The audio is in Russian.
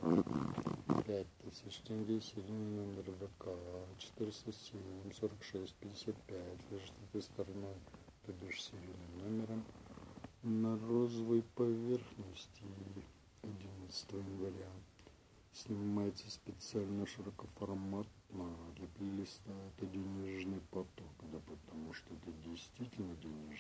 5000 тенге, серийный номер ВК 407 46 55. Лежит этой стороной, то бишь серийным номером, на розовой поверхности 11 января. Снимается специально широкоформатно для плейлиста. Это денежный поток, да, потому что это действительно денежный